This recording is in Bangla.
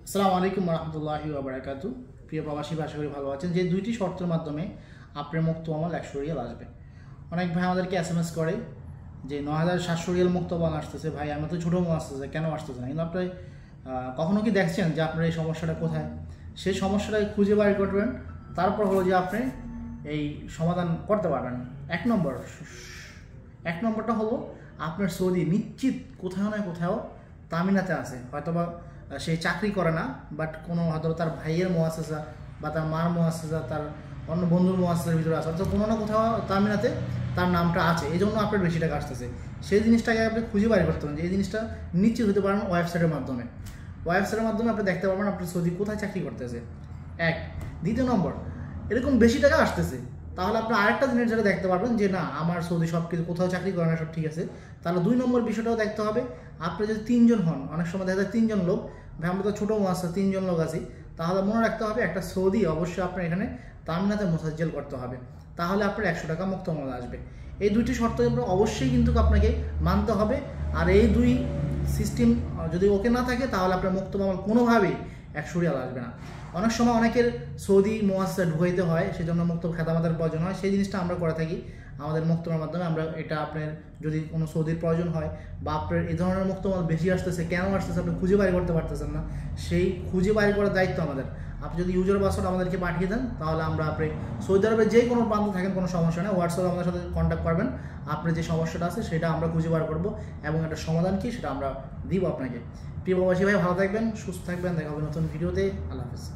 আসসালামু আলাইকুম রহমতুল্লাহি ওয়া বারাকাতু। প্রিয় প্রবাসী, আশা করি ভালো আছেন। যে দুইটি শর্তের মাধ্যমে আপনার মুক্ত আমল 100 রিয়াল আসবে। অনেক ভাই আমাদেরকে SMS করে যে 9700 রিয়াল মুক্ত আমল আসতেছে, ভাই আমি তো ছোটো আমল আসতেছে, কেন আসতেছে না? কিন্তু আপনি কখনো কি দেখছেন যে আপনার এই সমস্যাটা কোথায়? সেই সমস্যাটা খুঁজে বের করবেন, তারপর হলো যে আপনি এই সমাধান করতে পারবেন। এক নম্বরটা হলো আপনার সৌদি নিশ্চিত কোথাও না কোথাও তামিনাতে আছে, হয়তোবা সে চাকরি করে না, বাট কোনো হয়তো তার ভাইয়ের মুআসসাসা বা তার মার মুআসসাসা, তার অন্য বন্ধুর মুআসসাসার ভিতরে আছে, অর্থাৎ কোনো না কোথাও তামিনাতে তার নামটা আছে, এই জন্য আপনার বেশি টাকা আসতেছে। সেই জিনিসটাকে আপনি খুঁজে বের করতে পারেন যে এই জিনিসটা নিশ্চিত হতে পারেন ওয়েবসাইটের মাধ্যমে। ওয়েবসাইটের মাধ্যমে আপনি দেখতে পারবেন আপনার সৌদি কোথায় চাকরি করতেছে। এক। দ্বিতীয় নম্বর, এরকম বেশি টাকা আসতেছে, তাহলে আপনি আরেকটা জিনিস যেটা দেখতে পারবেন যে না, আমার সৌদি সব কিছু কোথাও চাকরি করে না, সব ঠিক আছে। তাহলে 2 নম্বর বিষয়টাও দেখতে হবে। আপনি যদি 3 জন হন, অনেক সময় দেখা যায় 3 জন লোক, ভাই আমরা তো ছোটো মুআসসাসা 3 জন লোক আছি, তাহলে মনে রাখতে হবে একটা সৌদি অবশ্যই আপনার এখানে তামিনাতে মোসাজ্জেল করতে হবে, তাহলে আপনার 100 টাকা মুক্ত আমল আসবে। এই দুইটি শর্ত অবশ্যই কিন্তু আপনাকে মানতে হবে। আর এই দুই সিস্টেম যদি ওকে না থাকে, তাহলে আপনার মুক্ত আমল কোনোভাবেই 100 রিয়াল আসবে না। অনেক সময় অনেকের সৌদি মুআসসাসা ঢুকাইতে হয়, সেজন্য মুক্ত খেদামাতের প্রয়োজন হয়, সেই জিনিসটা আমরা করে থাকি আমাদের মুক্তমার মাধ্যমে। আমরা এটা আপনার যদি কোনো সৌদির প্রয়োজন হয় বা আপনার এই ধরনের মুক্তমাল বেশি আসতেছে, কেন আসতেছে আপনি খুঁজে বাইর করতে পারতেছেন না, সেই খুঁজে বাইর করার দায়িত্ব আমাদের। আপনি যদি ইউজার পাসওয়ার্ড আমাদেরকে পাঠিয়ে দেন, তাহলে আমরা আপনি সৌদি আরবের যে কোনো প্রান্তে থাকেন কোনো সমস্যা নেই, হোয়াটসঅ্যাপে আমাদের সাথে কন্ট্যাক্ট করবেন, আপনার যে সমস্যাটা আছে সেটা আমরা খুঁজে বার করবো এবং একটা সমাধান কি সেটা আমরা দিব আপনাকে। প্রিয় প্রবাসী ভাই, ভালো থাকবেন, সুস্থ থাকবেন, দেখা হবে নতুন ভিডিওতে। আল্লাহ হাফেজ।